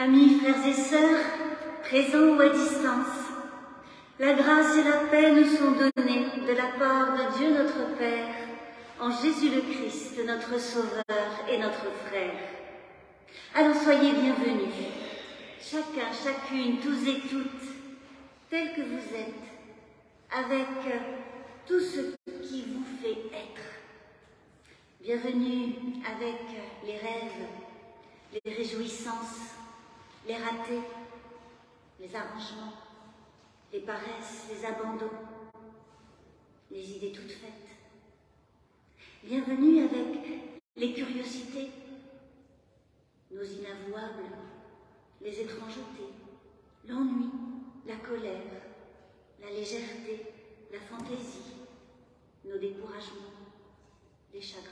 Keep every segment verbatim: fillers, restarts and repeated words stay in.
Amis, frères et sœurs, présents ou à distance, la grâce et la paix nous sont données de la part de Dieu notre Père, en Jésus le Christ, notre Sauveur et notre frère. Alors soyez bienvenus, chacun, chacune, tous et toutes, tels que vous êtes, avec tout ce qui vous fait être. Bienvenue avec les rêves, les réjouissances, les ratés, les arrangements, les paresses, les abandons, les idées toutes faites. Bienvenue avec les curiosités, nos inavouables, les étrangetés, l'ennui, la colère, la légèreté, la fantaisie, nos découragements, les chagrins.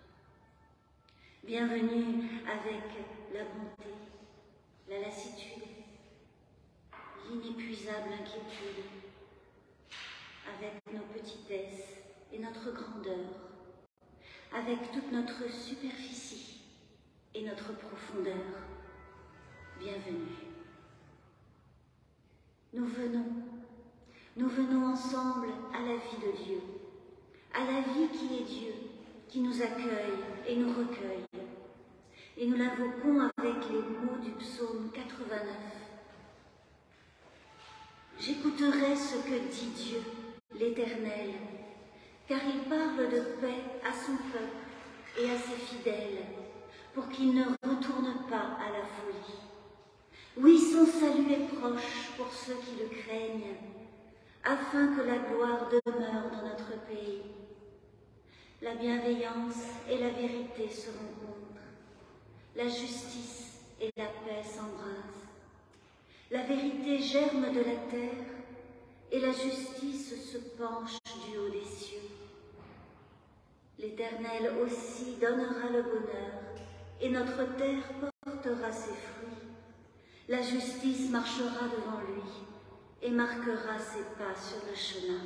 Bienvenue avec la bonté, la lassitude, l'inépuisable inquiétude, avec nos petitesses et notre grandeur, avec toute notre superficie et notre profondeur. Bienvenue. Nous venons, nous venons ensemble à la vie de Dieu, à la vie qui est Dieu, qui nous accueille et nous recueille. Et nous l'invoquons avec les mots du psaume quatre-vingt-neuf. J'écouterai ce que dit Dieu, l'Éternel, car il parle de paix à son peuple et à ses fidèles, pour qu'ils ne retournent pas à la folie. Oui, son salut est proche pour ceux qui le craignent, afin que la gloire demeure dans notre pays. La bienveillance et la vérité se rencontrent. La justice et la paix s'embrasent. La vérité germe de la terre et la justice se penche du haut des cieux. L'Éternel aussi donnera le bonheur et notre terre portera ses fruits. La justice marchera devant lui et marquera ses pas sur le chemin.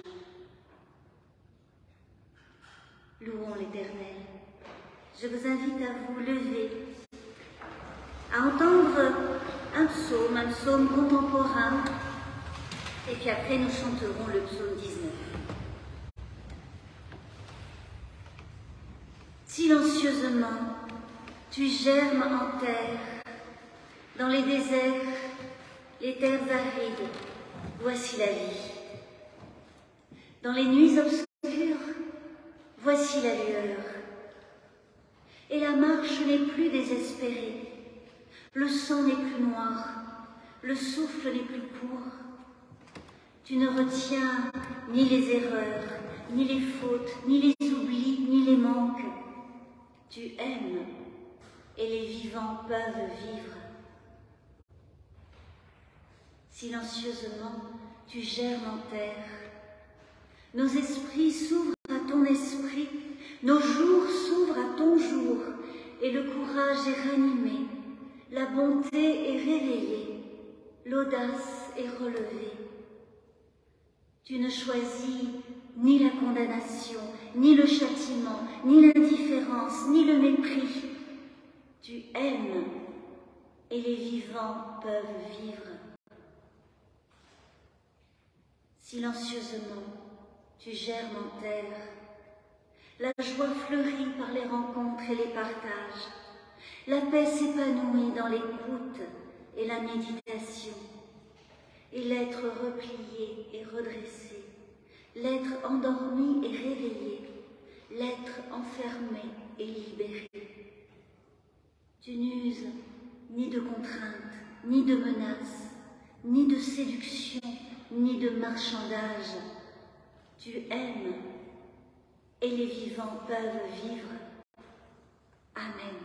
Louons l'Éternel. Je vous invite à vous lever, à entendre un psaume, un psaume contemporain, et puis après nous chanterons le psaume dix-neuf. Silencieusement, tu germes en terre, dans les déserts, les terres arides, voici la vie. Dans les nuits obscures, voici la lueur. Et la marche n'est plus désespérée. Le sang n'est plus noir, le souffle n'est plus court. Tu ne retiens ni les erreurs, ni les fautes, ni les oublis, ni les manques. Tu aimes, et les vivants peuvent vivre. Silencieusement, tu germes en terre. Nos esprits s'ouvrent à ton esprit, nos jours s'ouvrent à ton jour, et le courage est ranimé. La bonté est réveillée, l'audace est relevée. Tu ne choisis ni la condamnation, ni le châtiment, ni l'indifférence, ni le mépris. Tu aimes et les vivants peuvent vivre. Silencieusement, tu germes en terre. La joie fleurit par les rencontres et les partages. La paix s'épanouit dans l'écoute et la méditation. Et l'être replié et redressé, l'être endormi et réveillé, l'être enfermé et libéré. Tu n'uses ni de contraintes, ni de menaces, ni de séduction, ni de marchandage. Tu aimes et les vivants peuvent vivre. Amen.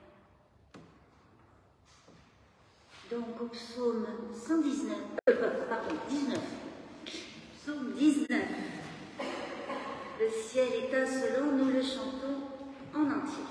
Donc au psaume cent dix-neuf, euh, pardon, dix-neuf, psaume dix-neuf, le ciel étincelant, nous le chantons en entier.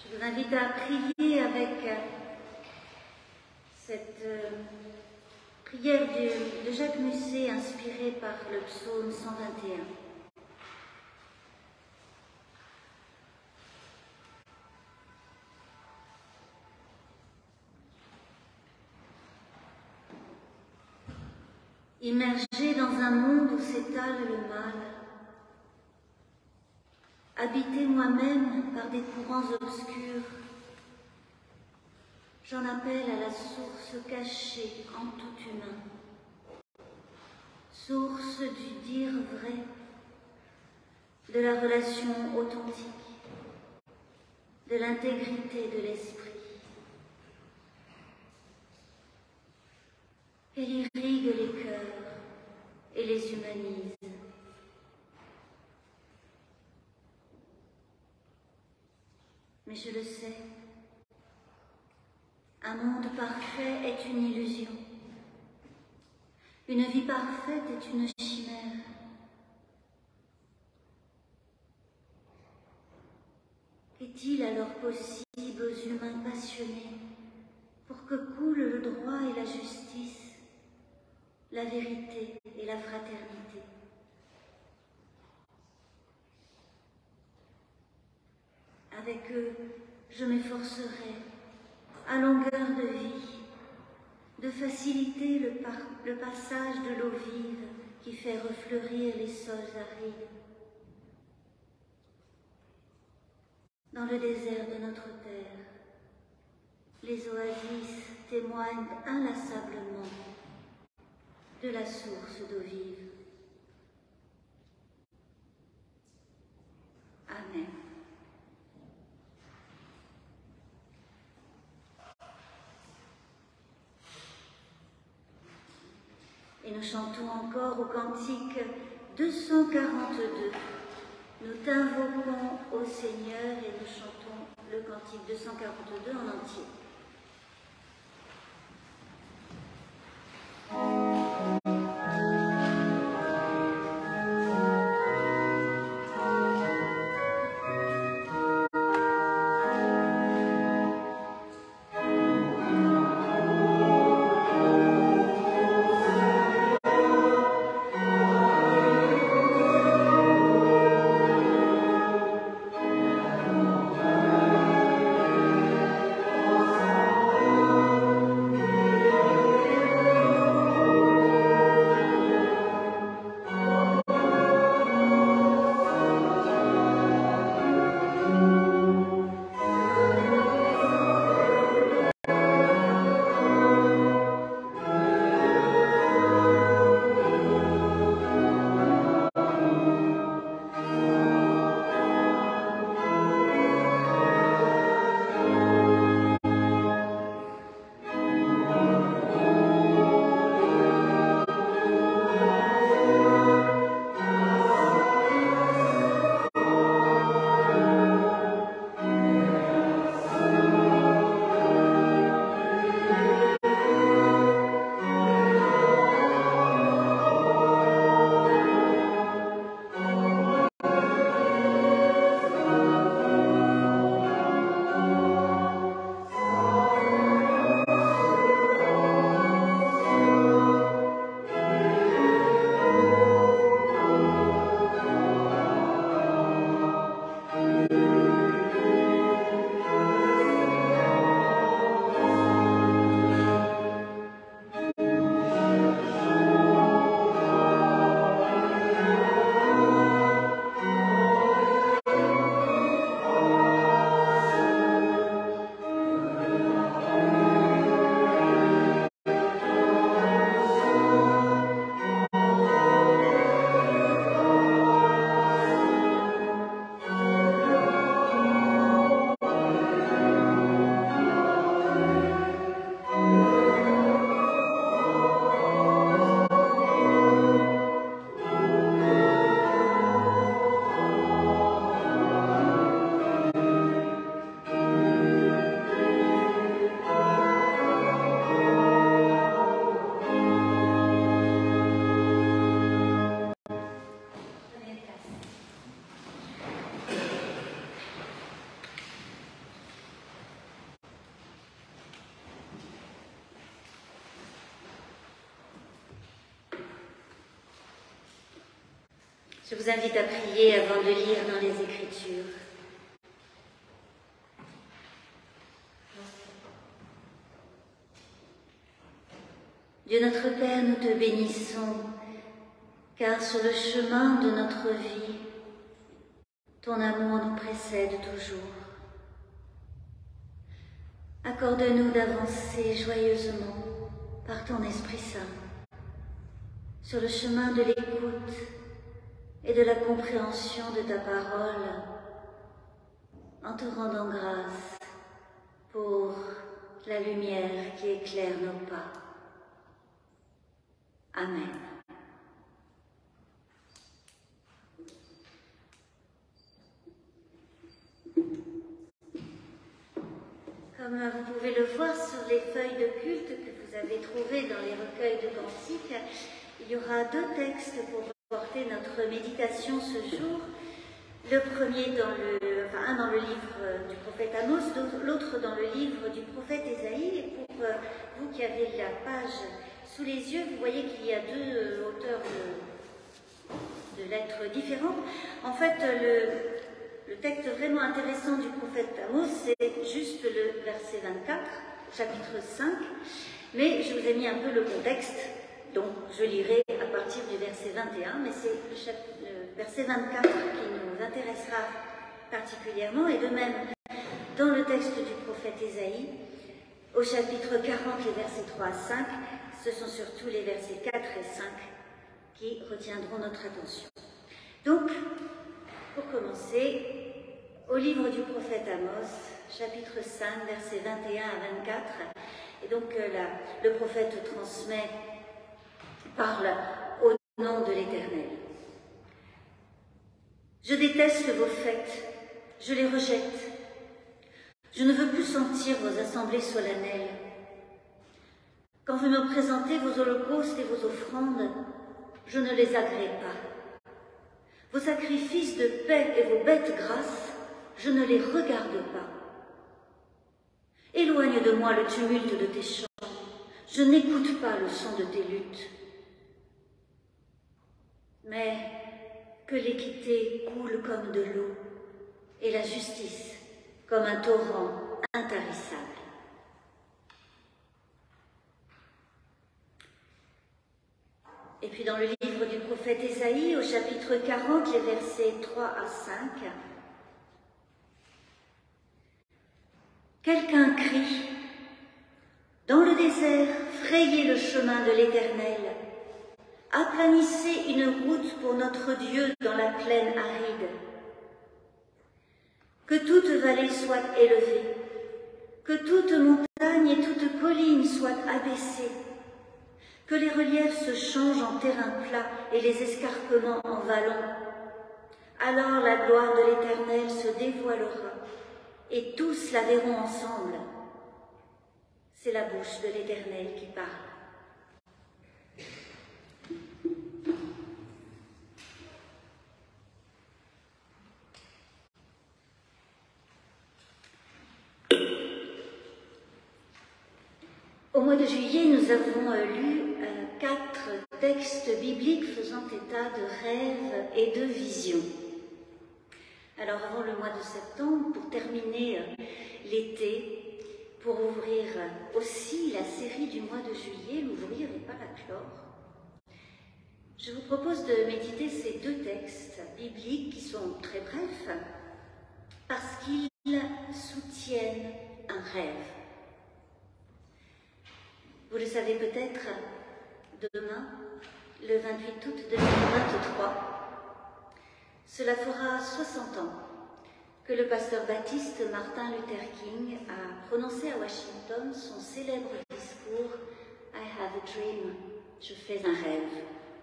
Je vous invite à prier avec cette euh, prière de, de Jacques Musset inspirée par le psaume cent vingt et un. Immergé dans un monde où s'étale le mal, habité moi-même par des courants obscurs, j'en appelle à la source cachée en tout humain, source du dire vrai, de la relation authentique, de l'intégrité de l'esprit. Elle irrigue les cœurs et les humanise. Mais je le sais, un monde parfait est une illusion. Une vie parfaite est une chimère. Qu'est-il alors possible aux humains passionnés pour que coule le droit et la justice, la vérité et la fraternité? Avec eux, je m'efforcerai, à longueur de vie, de faciliter le, par le passage de l'eau vive qui fait refleurir les sols arides. Dans le désert de notre terre, les oasis témoignent inlassablement de la source d'eau vive. Amen. Et nous chantons encore au cantique deux cent quarante-deux. Nous t'invoquons au Seigneur et nous chantons le cantique deux cent quarante-deux en entier. Oh Je vous invite à prier avant de lire dans les Écritures. Dieu notre Père, nous te bénissons, car sur le chemin de notre vie, ton amour nous précède toujours. Accorde-nous d'avancer joyeusement par ton Esprit Saint sur le chemin de l'écoute et de la compréhension de ta parole, en te rendant grâce pour la lumière qui éclaire nos pas. Amen. Comme vous pouvez le voir sur les feuilles de culte que vous avez trouvées dans les recueils de cantiques, il y aura deux textes pour porter notre méditation ce jour. Le premier, dans le, enfin, un dans le livre du prophète Amos, l'autre dans le livre du prophète Ésaïe. Et pour vous qui avez la page sous les yeux, vous voyez qu'il y a deux auteurs de, de lettres différentes. En fait, le, le texte vraiment intéressant du prophète Amos, c'est juste le verset vingt-quatre, chapitre cinq, mais je vous ai mis un peu le contexte, donc je lirai à partir du verset vingt et un, mais c'est le, le verset vingt-quatre qui nous intéressera particulièrement, et de même, dans le texte du prophète Ésaïe, au chapitre quarante, les versets trois à cinq, ce sont surtout les versets quatre et cinq qui retiendront notre attention. Donc, pour commencer, au livre du prophète Amos, chapitre cinq, versets vingt et un à vingt-quatre, et donc euh, la, le prophète transmet, parle au nom de l'Éternel. Je déteste vos fêtes, je les rejette. Je ne veux plus sentir vos assemblées solennelles. Quand vous me présentez vos holocaustes et vos offrandes, je ne les agrée pas. Vos sacrifices de paix et vos bêtes grasses, je ne les regarde pas. Éloigne de moi le tumulte de tes chants, je n'écoute pas le son de tes luttes. Mais que l'équité coule comme de l'eau et la justice comme un torrent intarissable. Et puis dans le livre du prophète Ésaïe, au chapitre quarante, les versets trois à cinq, quelqu'un crie, dans le désert, frayez le chemin de l'Éternel, aplanissez une route pour notre Dieu dans la plaine aride. Que toute vallée soit élevée, que toute montagne et toute colline soient abaissées, que les reliefs se changent en terrain plat et les escarpements en vallons. Alors la gloire de l'Éternel se dévoilera, et tous la verront ensemble. C'est la bouche de l'Éternel qui parle. Au mois de juillet, nous avons euh, lu euh, quatre textes bibliques faisant état de rêves et de visions. Alors avant le mois de septembre, pour terminer euh, l'été, pour ouvrir euh, aussi la série du mois de juillet, l'ouvrir et pas la clore, je vous propose de méditer ces deux textes bibliques qui sont très brefs parce qu'ils soutiennent un rêve. Vous le savez peut-être, demain, le vingt-huit août deux mille vingt-trois, cela fera soixante ans que le pasteur baptiste Martin Luther King a prononcé à Washington son célèbre discours « I have a dream », « Je fais un rêve ».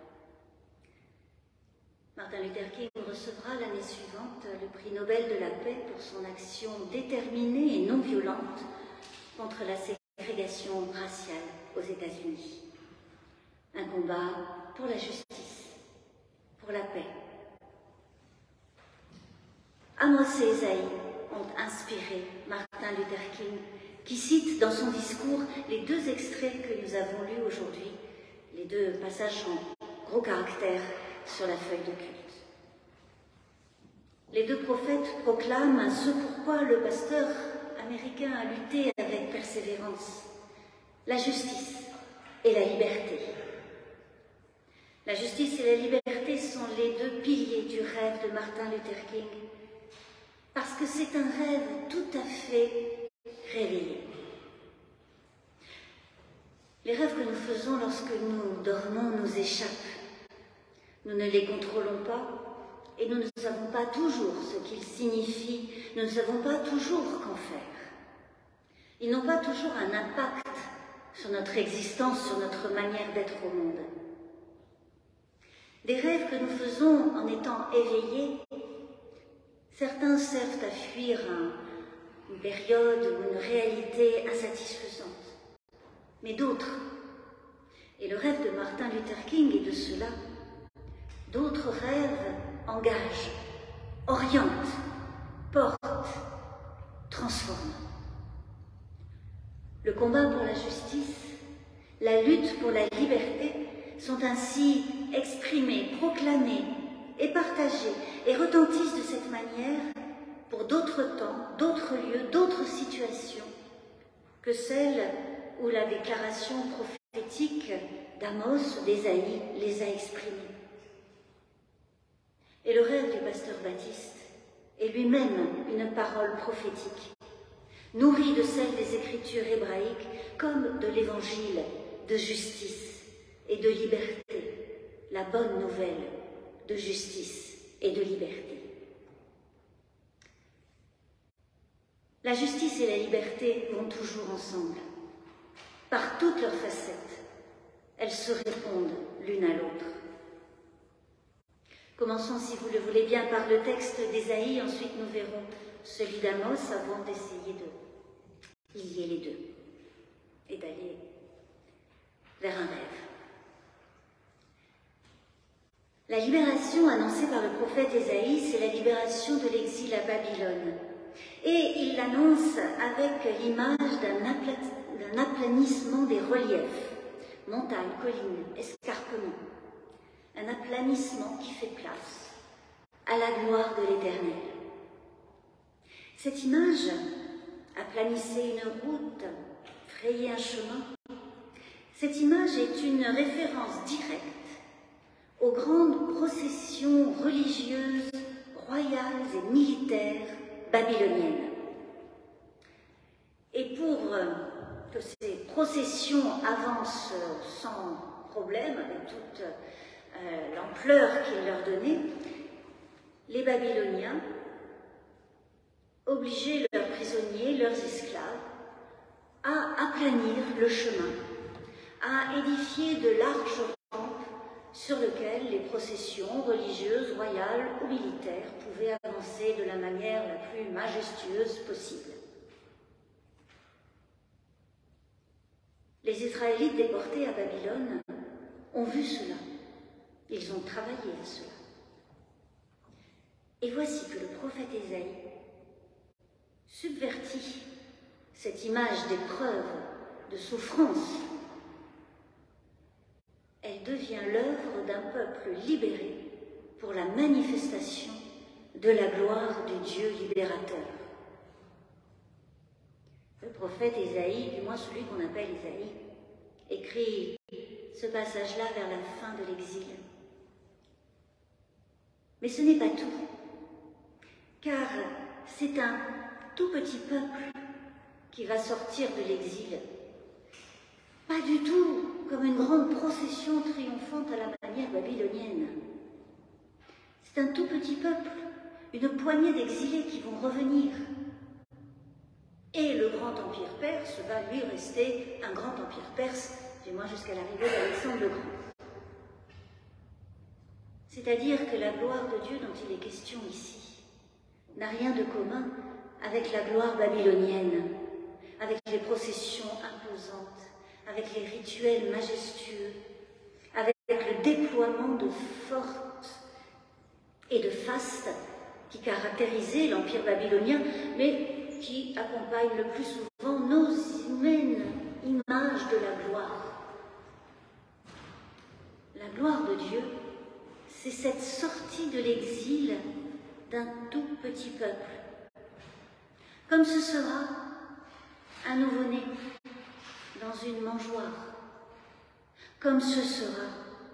Martin Luther King recevra l'année suivante le prix Nobel de la paix pour son action déterminée et non violente contre la ségrégation raciale aux États-Unis. Un combat pour la justice, pour la paix. Amos et Ésaïe ont inspiré Martin Luther King, qui cite dans son discours les deux extraits que nous avons lus aujourd'hui, les deux passages en gros caractères sur la feuille de culte. les deux prophètes proclament ce pourquoi le pasteur américain a lutté avec persévérance, la justice et la liberté. La justice et la liberté sont les deux piliers du rêve de Martin Luther King, parce que c'est un rêve tout à fait réveillé. Les rêves que nous faisons lorsque nous dormons nous échappent. Nous ne les contrôlons pas et nous ne savons pas toujours ce qu'ils signifient, nous ne savons pas toujours qu'en faire. Ils n'ont pas toujours un impact sur notre existence, sur notre manière d'être au monde. Des rêves que nous faisons en étant éveillés, certains servent à fuir un, une période ou une réalité insatisfaisante. Mais d'autres, et le rêve de Martin Luther King est de cela, d'autres rêves engagent, orientent, portent, transforment. Le combat pour la justice, la lutte pour la liberté sont ainsi exprimés, proclamés et partagés et retentissent de cette manière pour d'autres temps, d'autres lieux, d'autres situations que celles où la déclaration prophétique d'Amos, d'Ésaïe, les a exprimés. Et le rêve du pasteur Baptiste est lui-même une parole prophétique, nourrie de celle des Écritures hébraïques comme de l'Évangile de justice et de liberté, la bonne nouvelle de justice et de liberté. La justice et la liberté vont toujours ensemble. Par toutes leurs facettes, elles se répondent l'une à l'autre. Commençons, si vous le voulez bien, par le texte d'Ésaïe, ensuite nous verrons celui d'Amos avant d'essayer de lier les deux et d'aller vers un rêve. La libération annoncée par le prophète Ésaïe, c'est la libération de l'exil à Babylone. Et il l'annonce avec l'image d'un aplatissement d'un aplanissement des reliefs, montagnes, collines, escarpements, un aplanissement qui fait place à la gloire de l'Éternel. Cette image, aplanissez une route, frayez un chemin, cette image est une référence directe aux grandes processions religieuses, royales et militaires babyloniennes. Et pour que ces processions avancent sans problème, avec toute euh, l'ampleur qu'il leur donnait, les Babyloniens obligeaient leurs prisonniers, leurs esclaves, à aplanir le chemin, à édifier de larges rampes sur lesquelles les processions religieuses, royales ou militaires pouvaient avancer de la manière la plus majestueuse possible. Les Israélites déportés à Babylone ont vu cela. Ils ont travaillé à cela. Et voici que le prophète Ésaïe subvertit cette image d'épreuve, de souffrance. Elle devient l'œuvre d'un peuple libéré pour la manifestation de la gloire du Dieu libérateur. Le prophète Ésaïe, du moins celui qu'on appelle Ésaïe, écrit ce passage-là vers la fin de l'exil. Mais ce n'est pas tout, car c'est un tout petit peuple qui va sortir de l'exil. Pas du tout comme une grande procession triomphante à la manière babylonienne. C'est un tout petit peuple, une poignée d'exilés qui vont revenir. Et le grand empire perse va lui rester un grand empire perse, du moins jusqu'à l'arrivée d'Alexandre le Grand. C'est-à-dire que la gloire de Dieu dont il est question ici n'a rien de commun avec la gloire babylonienne, avec les processions imposantes, avec les rituels majestueux, avec le déploiement de forces et de fastes qui caractérisaient l'empire babylonien, mais qui accompagnent le plus souvent nos humaines images de la gloire. La gloire de Dieu, c'est cette sortie de l'exil d'un tout petit peuple, comme ce sera un nouveau-né dans une mangeoire, comme ce sera,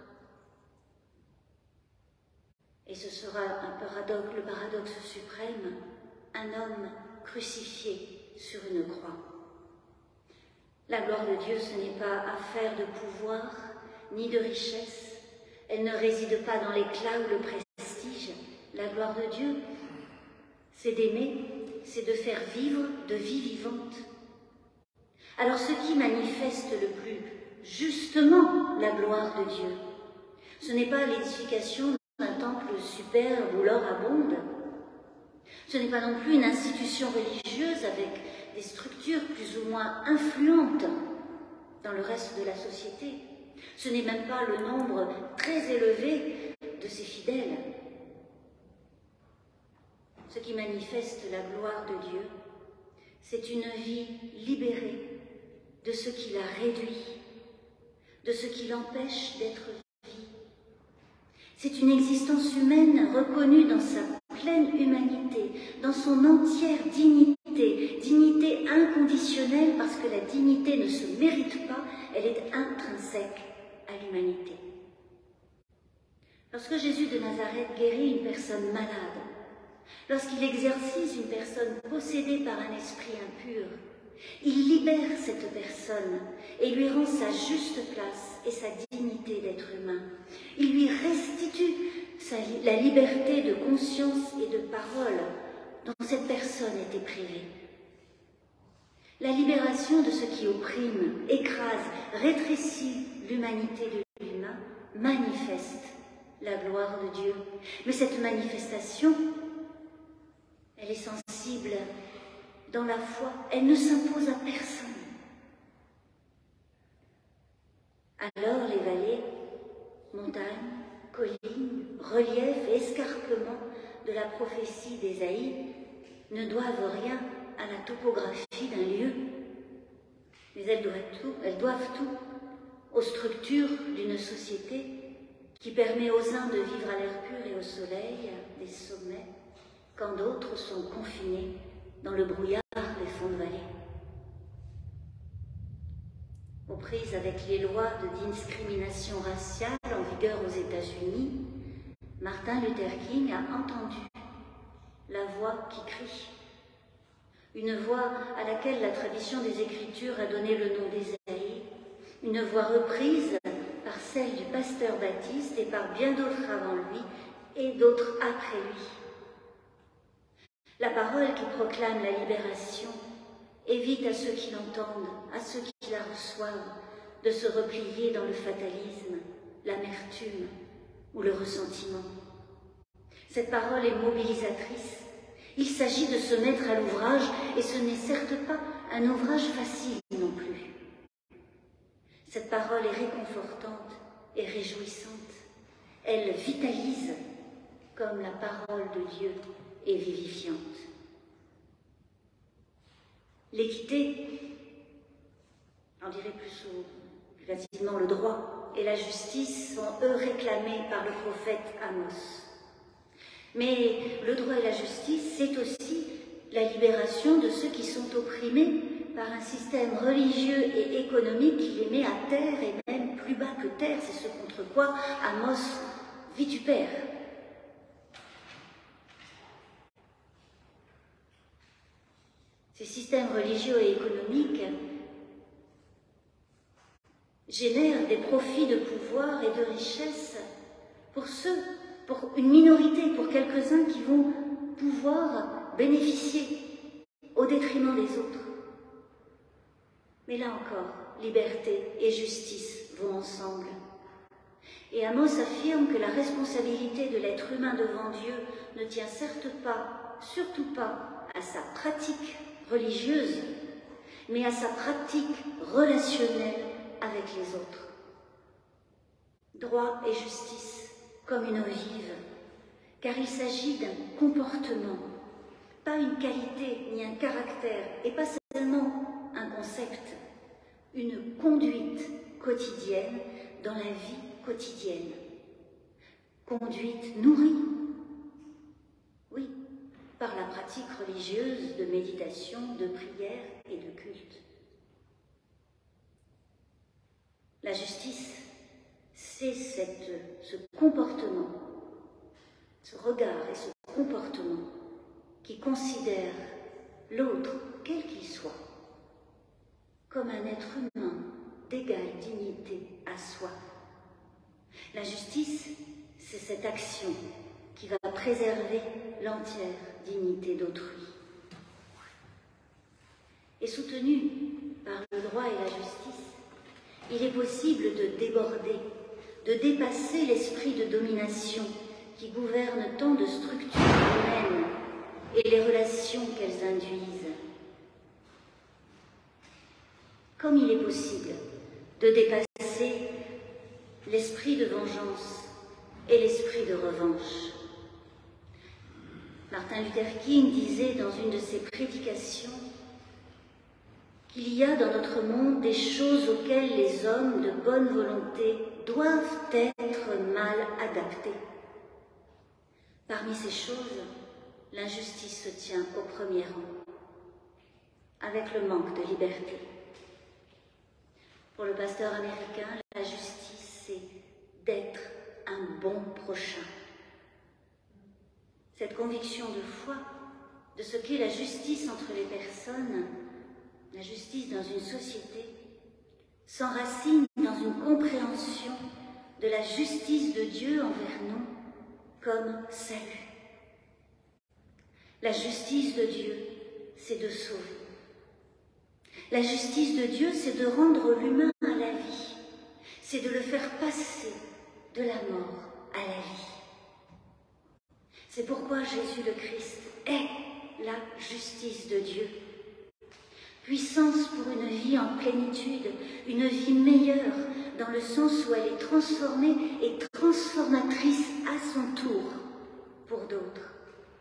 et ce sera un paradoxe, le paradoxe suprême, un homme crucifié sur une croix. La gloire de Dieu, ce n'est pas affaire de pouvoir ni de richesse, elle ne réside pas dans l'éclat ou le prestige. La gloire de Dieu, c'est d'aimer, c'est de faire vivre de vie vivante. Alors ce qui manifeste le plus justement la gloire de Dieu, ce n'est pas l'édification d'un temple superbe où l'or abonde, ce n'est pas non plus une institution religieuse avec des structures plus ou moins influentes dans le reste de la société, ce n'est même pas le nombre très élevé de ses fidèles. Ce qui manifeste la gloire de Dieu, c'est une vie libérée de ce qui la réduit, de ce qui l'empêche d'être vie. C'est une existence humaine reconnue dans sa pleine humanité, dans son entière dignité, dignité inconditionnelle parce que la dignité ne se mérite pas, elle est intrinsèque à l'humanité. Lorsque Jésus de Nazareth guérit une personne malade, lorsqu'il exorcise une personne possédée par un esprit impur, il libère cette personne et lui rend sa juste place et sa dignité d'être humain. Il lui restitue sa, la liberté de conscience et de parole dont cette personne était privée. La libération de ce qui opprime, écrase, rétrécit l'humanité de l'humain manifeste la gloire de Dieu. Mais cette manifestation, elle est sensible dans la foi, elle ne s'impose à personne. Alors les vallées, montagnes, collines, reliefs et escarpements de la prophétie d'Ésaïe ne doivent rien à la topographie d'un lieu, mais elles doivent tout, elles doivent tout aux structures d'une société qui permet aux uns de vivre à l'air pur et au soleil des sommets, quand d'autres sont confinés dans le brouillard des fonds de vallée. Aux prises avec les lois de discrimination raciale en vigueur aux États-Unis, Martin Luther King a entendu la voix qui crie, une voix à laquelle la tradition des Écritures a donné le nom d'Ésaïe, une voix reprise par celle du pasteur Baptiste et par bien d'autres avant lui et d'autres après lui. La parole qui proclame la libération évite à ceux qui l'entendent, à ceux qui la reçoivent, de se replier dans le fatalisme, l'amertume ou le ressentiment. Cette parole est mobilisatrice. Il s'agit de se mettre à l'ouvrage et ce n'est certes pas un ouvrage facile non plus. Cette parole est réconfortante et réjouissante. Elle vitalise comme la parole de Dieu est vivifiante. L'équité, on dirait plus, plus facilement le droit, et la justice sont eux réclamés par le prophète Amos. Mais le droit et la justice, c'est aussi la libération de ceux qui sont opprimés par un système religieux et économique qui les met à terre et même plus bas que terre. C'est ce contre quoi Amos vitupère. Ces systèmes religieux et économiques génèrent des profits de pouvoir et de richesse pour ceux, pour une minorité, pour quelques-uns qui vont pouvoir bénéficier au détriment des autres. Mais là encore, liberté et justice vont ensemble. Et Amos affirme que la responsabilité de l'être humain devant Dieu ne tient certes pas, surtout pas, à sa pratique religieuse, mais à sa pratique relationnelle avec les autres. Droit et justice comme une eau vive, car il s'agit d'un comportement, pas une qualité ni un caractère, et pas seulement un concept, une conduite quotidienne dans la vie quotidienne. Conduite nourrie, oui, par la pratique religieuse de méditation, de prière et de culte. La justice, c'est cette, ce comportement, ce regard et ce comportement qui considère l'autre, quel qu'il soit, comme un être humain d'égale dignité à soi. La justice, c'est cette action qui va préserver l'entière dignité d'autrui. Et soutenu par le droit et la justice, il est possible de déborder, de dépasser l'esprit de domination qui gouverne tant de structures humaines et les relations qu'elles induisent. Comme il est possible de dépasser l'esprit de vengeance et l'esprit de revanche. Martin Luther King disait dans une de ses prédications qu'il y a dans notre monde des choses auxquelles les hommes de bonne volonté doivent être mal adaptés. Parmi ces choses, l'injustice se tient au premier rang, avec le manque de liberté. Pour le pasteur américain, la justice, c'est d'être un bon prochain. Cette conviction de foi de ce qu'est la justice entre les personnes, la justice dans une société, s'enracine dans une compréhension de la justice de Dieu envers nous comme salut. La justice de Dieu, c'est de sauver. La justice de Dieu, c'est de rendre l'humain à la vie, c'est de le faire passer de la mort à la vie. C'est pourquoi Jésus le Christ est la justice de Dieu. Puissance pour une vie en plénitude, une vie meilleure, dans le sens où elle est transformée et transformatrice à son tour pour d'autres.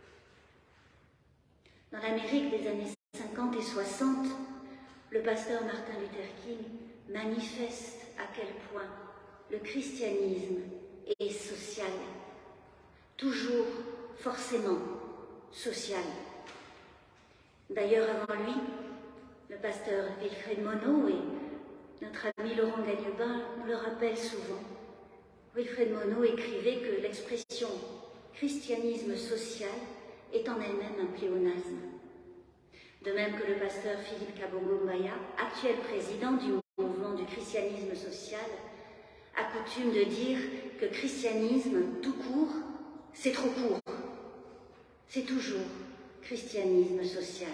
Dans l'Amérique des années cinquante et soixante, le pasteur Martin Luther King manifeste à quel point le christianisme est social, toujours forcément social. D'ailleurs, avant lui, le pasteur Wilfred Monod et notre ami Laurent Gagnebin nous le rappellent souvent. Wilfred Monod écrivait que l'expression « christianisme social » est en elle-même un pléonasme. De même que le pasteur Philippe Kabongo Mbaya, actuel président du mouvement du christianisme social, a coutume de dire que christianisme tout court, c'est trop court. C'est toujours christianisme social.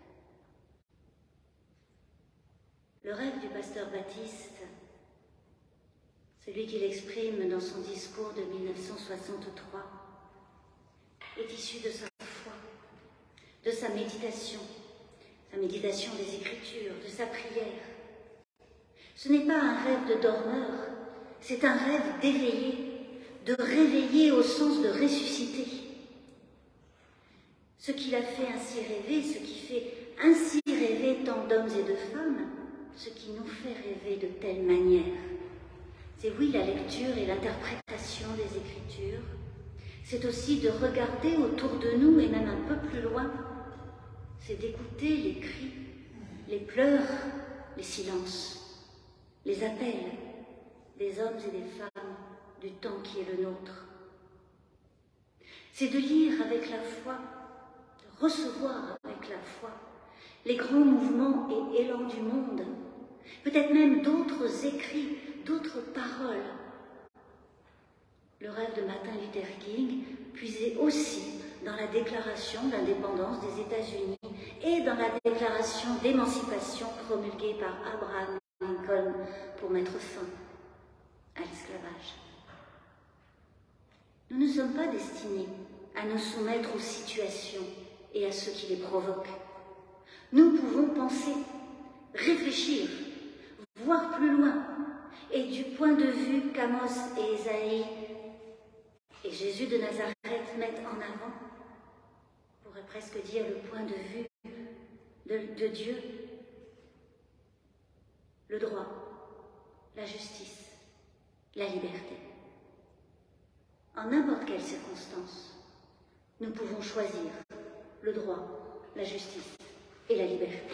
Le rêve du pasteur Baptiste, celui qu'il exprime dans son discours de mille neuf cent soixante-trois, est issu de sa foi, de sa méditation, sa méditation des Écritures, de sa prière. Ce n'est pas un rêve de dormeur, c'est un rêve d'éveiller, de réveiller au sens de ressusciter. Ce qui l'a fait ainsi rêver, ce qui fait ainsi rêver tant d'hommes et de femmes, ce qui nous fait rêver de telle manière, c'est oui la lecture et l'interprétation des Écritures, c'est aussi de regarder autour de nous et même un peu plus loin, c'est d'écouter les cris, les pleurs, les silences, les appels des hommes et des femmes du temps qui est le nôtre. C'est de lire avec la foi, de recevoir avec la foi les grands mouvements et élans du monde, peut-être même d'autres écrits, d'autres paroles. Le rêve de Martin Luther King puisait aussi dans la déclaration d'indépendance des États-Unis et dans la déclaration d'émancipation promulguée par Abraham Lincoln pour mettre fin à l'esclavage. Nous ne sommes pas destinés à nous soumettre aux situations et à ceux qui les provoquent. Nous pouvons penser, réfléchir, voir plus loin, et du point de vue qu'Amos et Ésaïe et Jésus de Nazareth mettent en avant, on pourrait presque dire le point de vue de, de Dieu, le droit, la justice, la liberté. En n'importe quelle circonstance, nous pouvons choisir le droit, la justice et la liberté.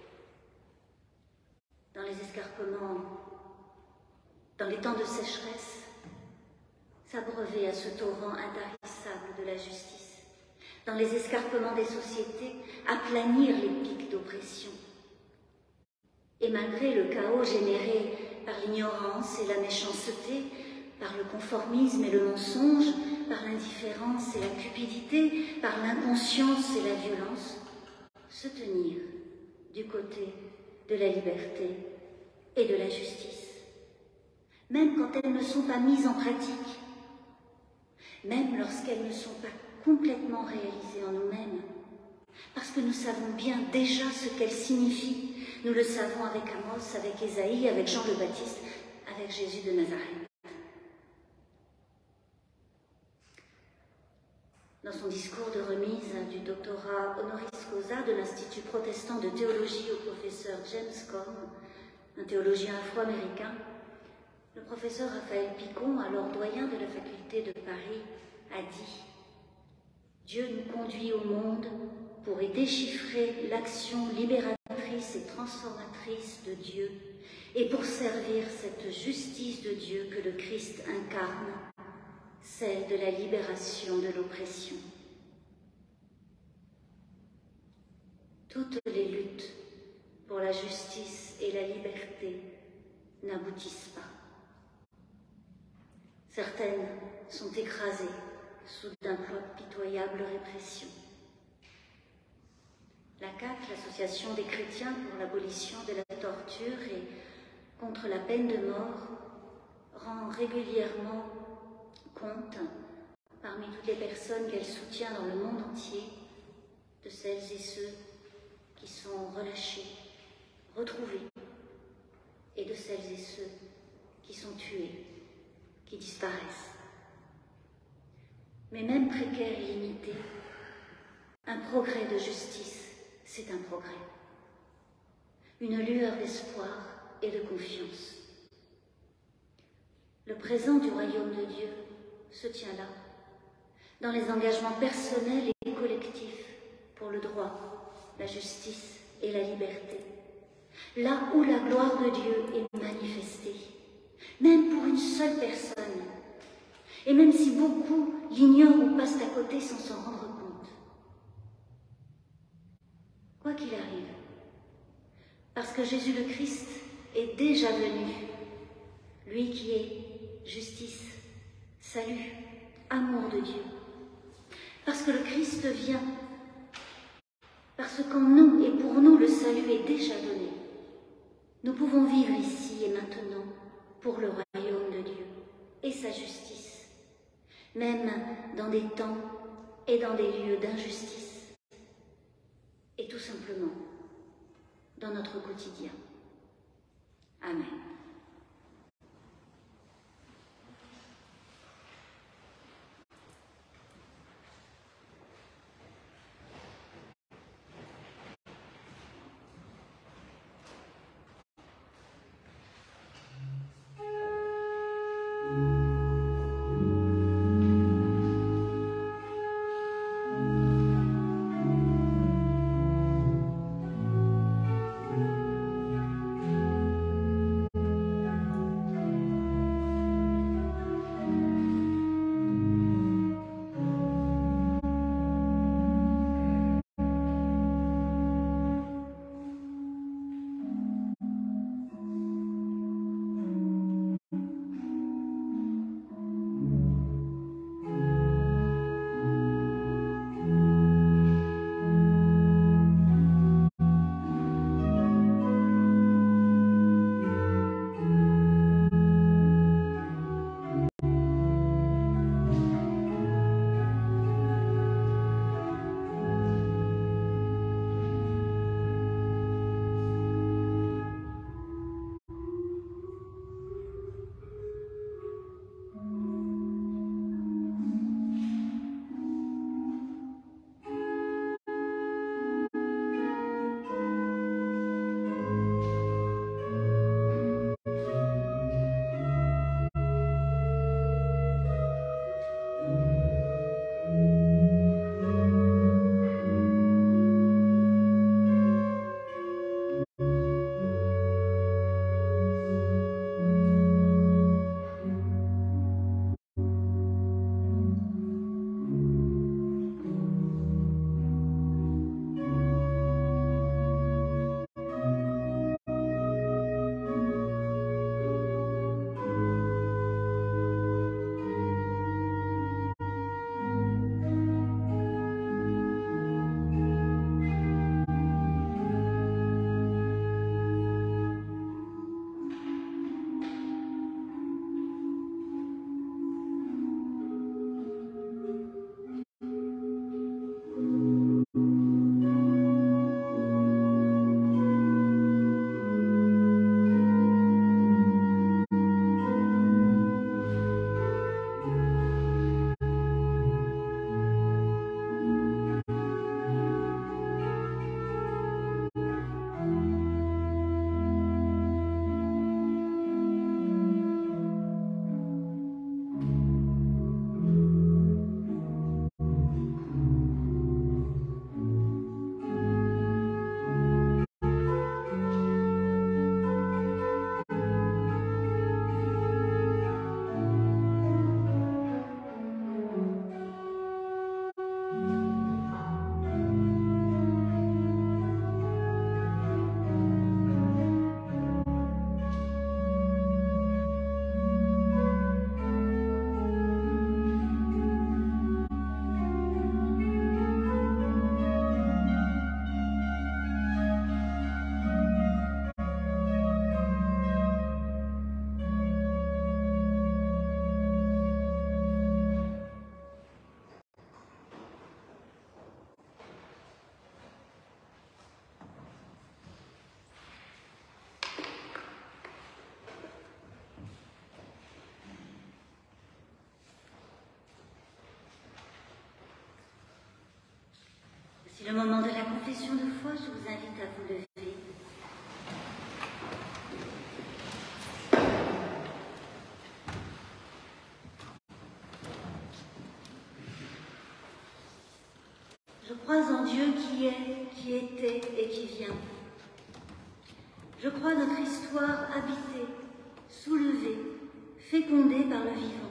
Dans les escarpements, dans les temps de sécheresse, s'abreuver à ce torrent intarissable de la justice. Dans les escarpements des sociétés, aplanir les pics d'oppression. Et malgré le chaos généré par l'ignorance et la méchanceté, par le conformisme et le mensonge, par l'indifférence et la cupidité, par l'inconscience et la violence, se tenir du côté de la liberté et de la justice, même quand elles ne sont pas mises en pratique, même lorsqu'elles ne sont pas complètement réalisées en nous-mêmes, parce que nous savons bien déjà ce qu'elles signifient. Nous le savons avec Amos, avec Ésaïe, avec Jean le Baptiste, avec Jésus de Nazareth. Dans son discours de remise du doctorat honoris causa de l'Institut protestant de théologie au professeur James Cone, un théologien afro-américain, le professeur Raphaël Picon, alors doyen de la faculté de Paris, a dit « Dieu nous conduit au monde pour y déchiffrer l'action libératrice et transformatrice de Dieu et pour servir cette justice de Dieu que le Christ incarne, celle de la libération de l'oppression. » Toutes les luttes pour la justice et la liberté n'aboutissent pas. Certaines sont écrasées sous d'impitoyables répressions. La C A C, l'Association des chrétiens pour l'abolition de la torture et contre la peine de mort, rend régulièrement compte, parmi toutes les personnes qu'elle soutient dans le monde entier, de celles et ceux qui sont relâchés, retrouvés, et de celles et ceux qui sont tués, qui disparaissent. Mais même précaire et limité, un progrès de justice, c'est un progrès. Une lueur d'espoir et de confiance. Le présent du royaume de Dieu se tient là, dans les engagements personnels et collectifs pour le droit, la justice et la liberté. Là où la gloire de Dieu est manifestée, même pour une seule personne, et même si beaucoup l'ignorent ou passent à côté sans s'en rendre compte. Quoi qu'il arrive, parce que Jésus le Christ est déjà venu, lui qui est justice, salut, amour de Dieu, parce que le Christ vient, parce qu'en nous et pour nous le salut est déjà donné, nous pouvons vivre ici et maintenant pour le royaume de Dieu et sa justice, même dans des temps et dans des lieux d'injustice, et tout simplement dans notre quotidien. Amen. C'est le moment de la confession de foi, je vous invite à vous lever. Je crois en Dieu qui est, qui était et qui vient. Je crois notre histoire habitée, soulevée, fécondée par le vivant.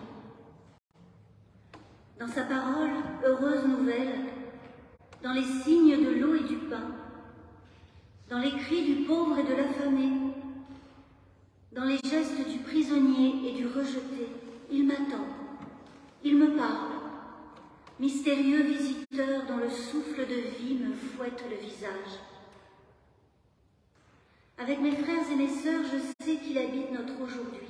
Dans sa parole, heureuse nouvelle, dans les signes de l'eau et du pain, dans les cris du pauvre et de l'affamé, dans les gestes du prisonnier et du rejeté, il m'attend, il me parle, mystérieux visiteur dont le souffle de vie me fouette le visage. Avec mes frères et mes sœurs, je sais qu'il habite notre aujourd'hui.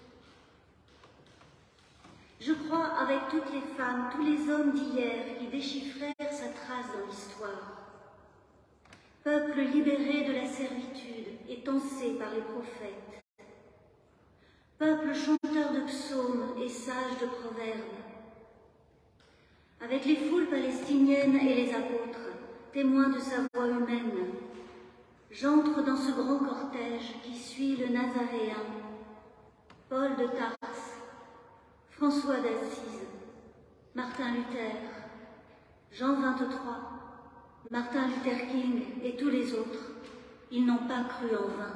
Je crois avec toutes les femmes, tous les hommes d'hier qui déchiffrèrent sa trace dans l'histoire. Peuple libéré de la servitude et tensé par les prophètes. Peuple chanteur de psaumes et sage de proverbes. Avec les foules palestiniennes et les apôtres, témoins de sa voix humaine, j'entre dans ce grand cortège qui suit le Nazaréen, Paul de Tarse, François d'Assise, Martin Luther, Jean vingt-trois, Martin Luther King et tous les autres, ils n'ont pas cru en vain.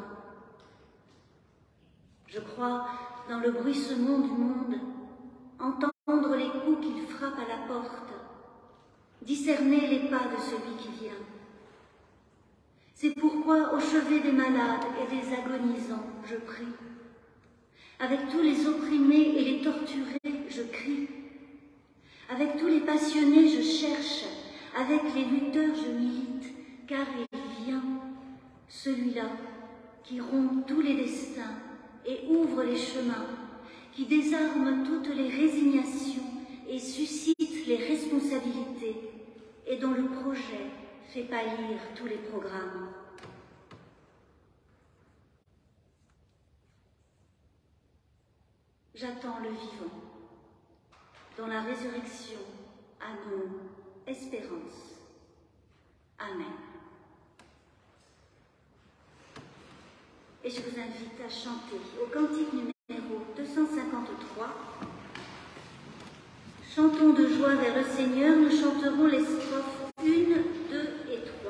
Je crois dans le bruissement du monde, entendre les coups qu'il frappe à la porte, discerner les pas de celui qui vient. C'est pourquoi au chevet des malades et des agonisants, je prie. Avec tous les opprimés et les torturés, je crie. Avec tous les passionnés, je cherche. Avec les lutteurs, je milite, car il vient, celui-là, qui rompt tous les destins et ouvre les chemins, qui désarme toutes les résignations et suscite les responsabilités, et dont le projet fait pâlir tous les programmes. J'attends le vivant, dont la résurrection annonce espérance. Amen. Et je vous invite à chanter au cantique numéro deux cent cinquante-trois. Chantons de joie vers le Seigneur, nous chanterons les strophes une, deux et trois.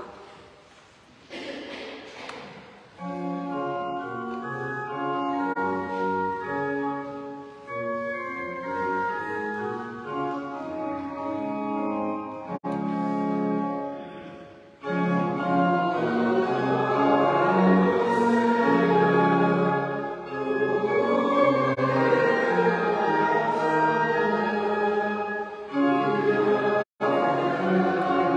Thank you.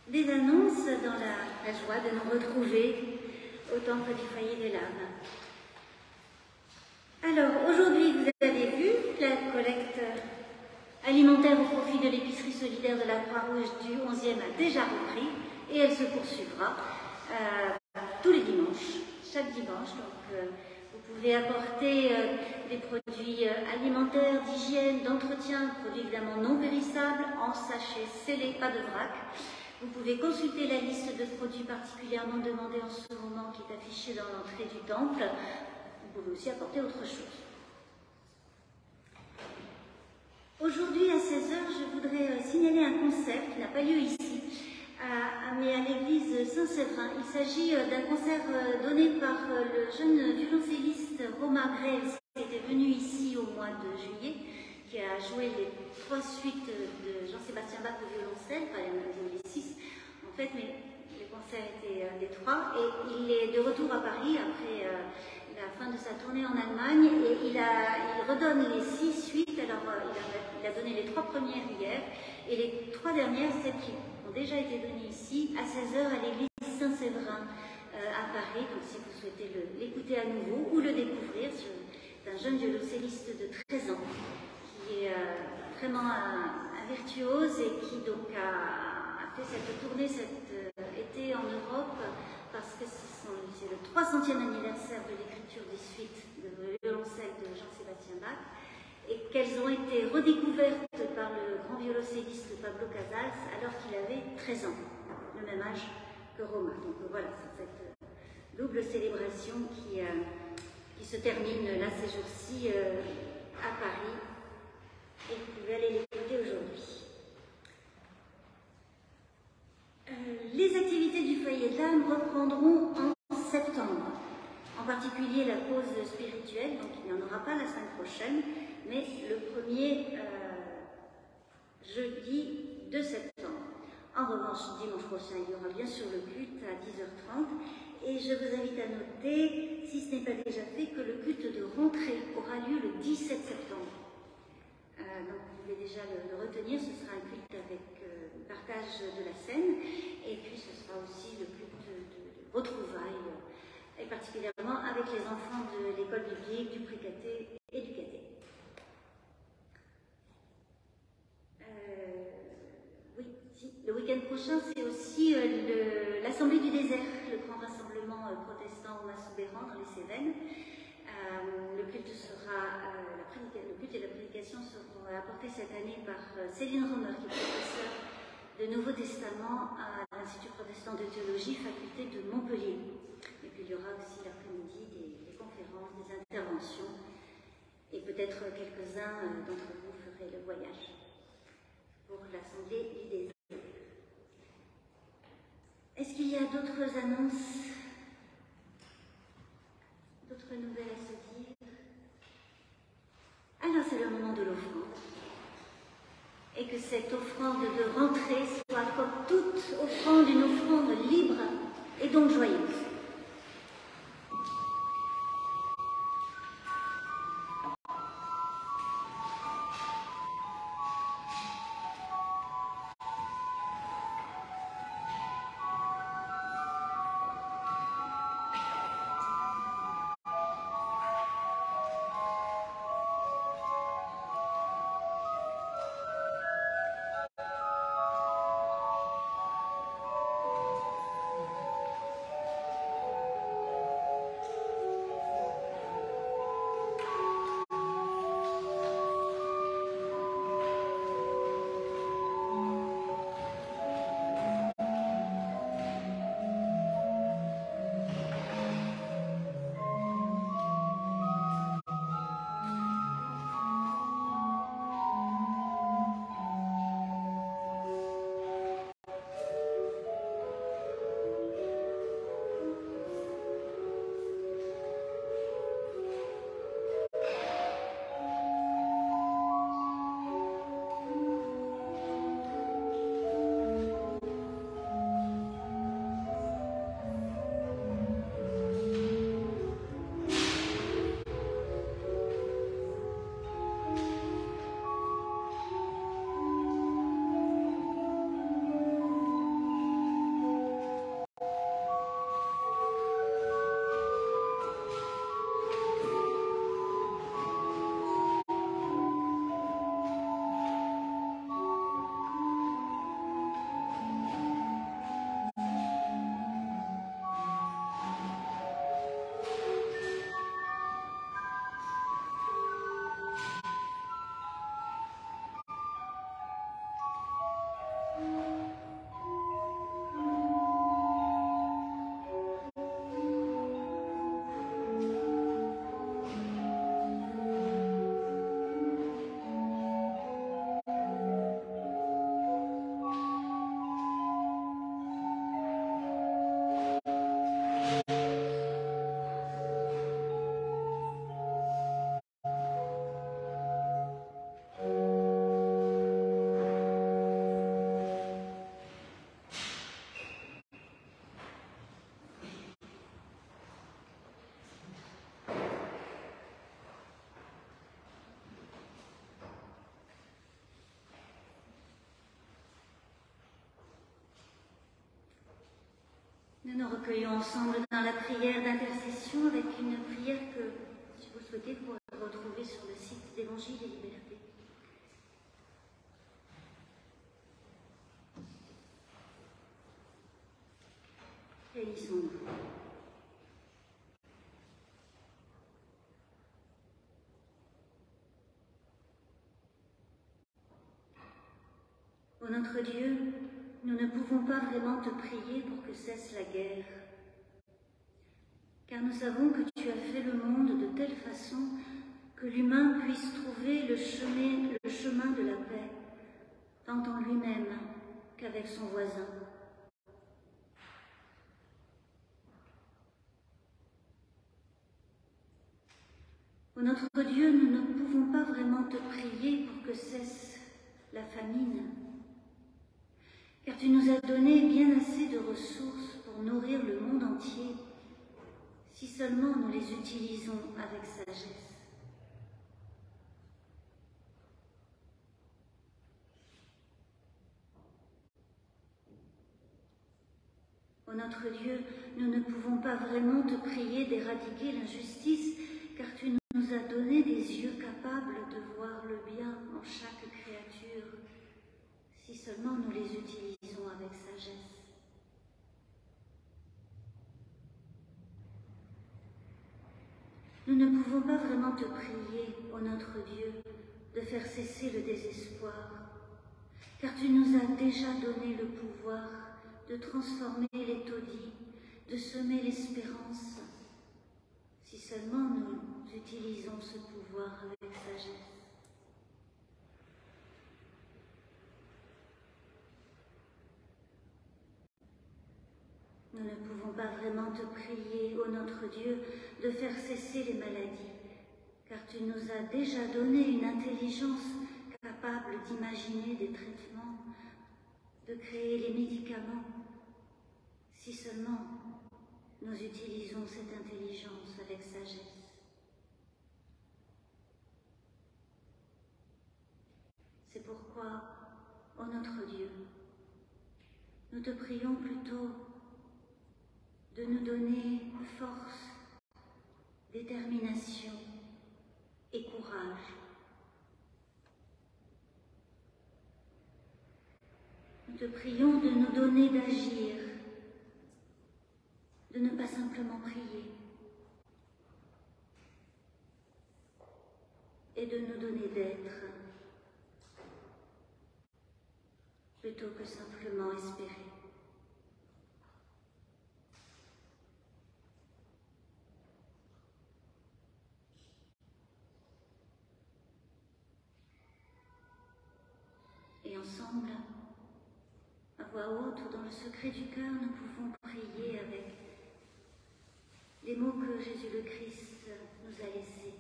des annonces dans la, la joie de nous retrouver au temple du foyer des larmes. Alors, aujourd'hui, vous avez vu, la collecte alimentaire au profit de l'épicerie solidaire de la Croix-Rouge du onzième a déjà repris et elle se poursuivra euh, tous les dimanches, chaque dimanche. Donc, euh, vous pouvez apporter euh, des produits euh, alimentaires, d'hygiène, d'entretien, produits évidemment non périssables, en sachets scellés, pas de vrac. Vous pouvez consulter la liste de produits particulièrement demandés en ce moment qui est affichée dans l'entrée du temple. Vous pouvez aussi apporter autre chose. Aujourd'hui à seize heures, je voudrais signaler un concert qui n'a pas lieu ici, à, à, mais à l'église Saint-Séverin. Il s'agit d'un concert donné par le jeune violoncelliste Romain Graves, qui était venu ici au mois de juillet, qui a joué les trois suites de Jean-Sébastien Bach au violoncelle, enfin il y en a les six en fait, mais les concerts étaient les trois, et il est de retour à Paris après euh, la fin de sa tournée en Allemagne, et il, a, il redonne les six suites. Alors euh, il, a, il a donné les trois premières hier, et les trois dernières, celles qui ont déjà été données ici, à seize heures à l'église Saint-Séverin euh, à Paris. Donc si vous souhaitez l'écouter à nouveau ou le découvrir, c'est un jeune violoncelliste de treize ans, qui est euh, vraiment un, un virtuose et qui donc a, a fait cette tournée cet euh, été en Europe, parce que c'est le trois centième anniversaire de l'écriture des suites de violoncelle de Jean-Sébastien Bach, et qu'elles ont été redécouvertes par le grand violoncelliste Pablo Casals alors qu'il avait treize ans, le même âge que Romain. Donc voilà, c'est cette double célébration qui, euh, qui se termine là ces jours-ci euh, à Paris, et vous pouvez aller l'écouter aujourd'hui. Euh, les activités du foyer de l'âme reprendront en septembre, en particulier la pause spirituelle, donc il n'y en aura pas la semaine prochaine, mais le premier euh, jeudi de septembre. En revanche, dimanche prochain, il y aura bien sûr le culte à dix heures trente, et je vous invite à noter, si ce n'est pas déjà fait, que le culte de rentrée aura lieu le dix-sept septembre. Euh, donc vous pouvez déjà le, le retenir, ce sera un culte avec euh, partage de la scène, et puis ce sera aussi le culte de, de, de retrouvailles, euh, et particulièrement avec les enfants de l'école biblique, du pré-caté et du caté. Euh, oui, si. Le week-end prochain, c'est aussi euh, l'Assemblée du désert, le grand rassemblement euh, protestant au Massoubéran dans les Cévennes. Euh, le culte sera, euh, la le culte et la prédication seront apportés cette année par euh, Céline Romer, qui est professeure de Nouveau Testament à l'Institut protestant de théologie, faculté de Montpellier. Et puis il y aura aussi l'après-midi des, des conférences, des interventions, et peut-être quelques-uns euh, d'entre vous feraient le voyage pour l'Assemblée du désert. Est-ce qu'il y a d'autres annonces, d'autres nouvelles à se dire? Alors c'est le moment de l'offrande. Et que cette offrande de rentrée soit, comme toute offrande, une offrande libre et donc joyeuse. Nous nous recueillons ensemble dans la prière d'intercession avec une prière que, si vous le souhaitez, vous pourrez retrouver sur le site d'Évangile et Liberté. Réunissons-nous. Ô notre Dieu, nous ne pouvons pas vraiment te prier pour que cesse la guerre, car nous savons que tu as fait le monde de telle façon que l'humain puisse trouver le chemin, le chemin de la paix, tant en lui-même qu'avec son voisin. Ô notre Dieu, nous ne pouvons pas vraiment te prier pour que cesse la famine, car tu nous as donné bien assez de ressources pour nourrir le monde entier, si seulement nous les utilisons avec sagesse. Ô notre Dieu, nous ne pouvons pas vraiment te prier d'éradiquer l'injustice, car tu nous as donné des yeux capables de voir le bien en chaque créature, si seulement nous les utilisons avec sagesse. Nous ne pouvons pas vraiment te prier, ô notre Dieu, de faire cesser le désespoir, car tu nous as déjà donné le pouvoir de transformer les taudis, de semer l'espérance, si seulement nous utilisons ce pouvoir avec sagesse. Nous ne pouvons pas vraiment te prier, ô notre Dieu, de faire cesser les maladies, car tu nous as déjà donné une intelligence capable d'imaginer des traitements, de créer les médicaments, si seulement nous utilisons cette intelligence avec sagesse. C'est pourquoi, ô notre Dieu, nous te prions plutôt de nous donner force, détermination et courage. Nous te prions de nous donner d'agir, de ne pas simplement prier, et de nous donner d'être, plutôt que simplement espérer. Et ensemble, à voix haute ou dans le secret du cœur, nous pouvons prier avec les mots que Jésus le Christ nous a laissés.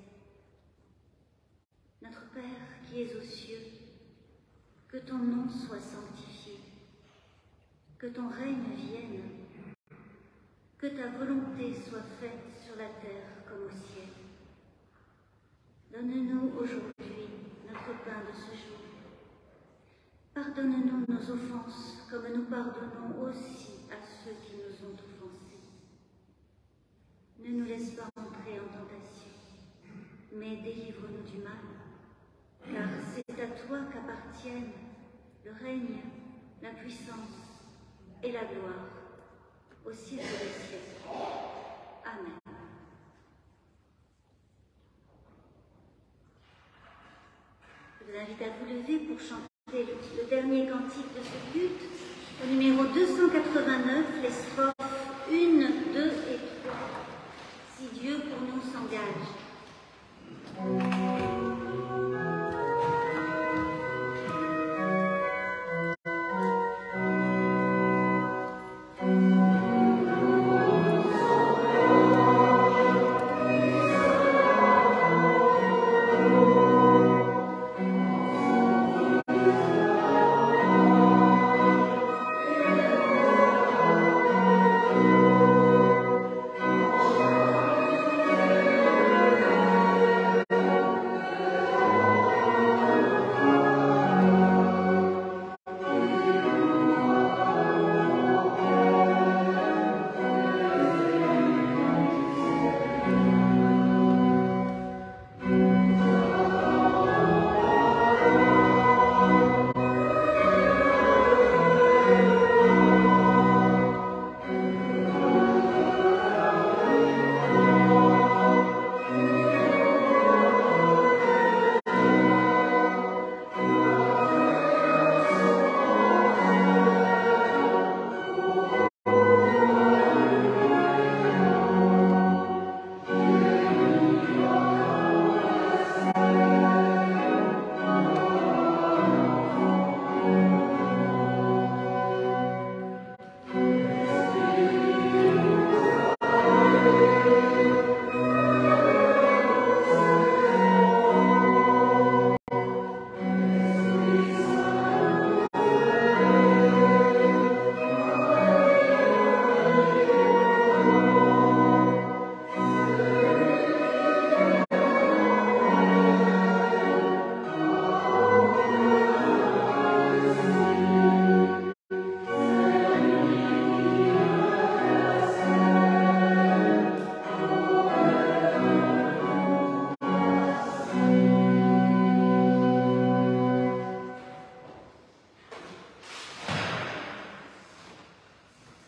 Notre Père qui es aux cieux, que ton nom soit sanctifié, que ton règne vienne, que ta volonté soit faite sur la terre comme au ciel. Donne-nous aujourd'hui notre pain de ce jour. Pardonne-nous nos offenses, comme nous pardonnons aussi à ceux qui nous ont offensés. Ne nous laisse pas entrer en tentation, mais délivre-nous du mal, car c'est à toi qu'appartiennent le règne, la puissance et la gloire, au siècle des siècles. Amen. Je vous invite à vous lever pour chanter le dernier cantique de ce culte, au numéro deux cent quatre-vingt-neuf, les strophes un, deux et trois. Si Dieu pour nous s'engage. Thank you.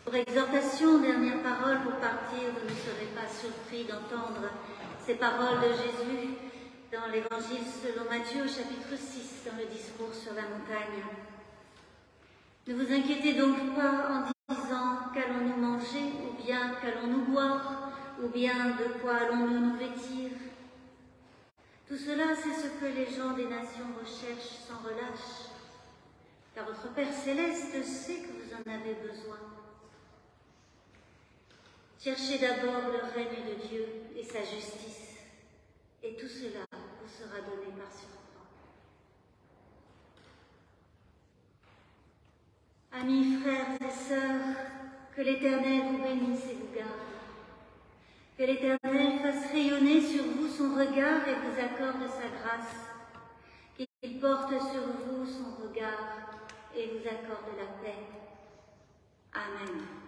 Pour exhortation, dernière parole pour partir, vous ne serez pas surpris d'entendre ces paroles de Jésus dans l'Évangile selon Matthieu au chapitre six, dans le discours sur la montagne. Ne vous inquiétez donc pas en disant qu'allons-nous manger, ou bien qu'allons-nous boire, ou bien de quoi allons-nous nous vêtir. Tout cela, c'est ce que les gens des nations recherchent sans relâche, car votre Père céleste sait que vous en avez besoin. Cherchez d'abord le règne de Dieu et sa justice, et tout cela vous sera donné par surcroît. Amis, frères et sœurs, que l'Éternel vous bénisse et vous garde. Que l'Éternel fasse rayonner sur vous son regard et vous accorde sa grâce. Qu'il porte sur vous son regard et vous accorde la paix. Amen.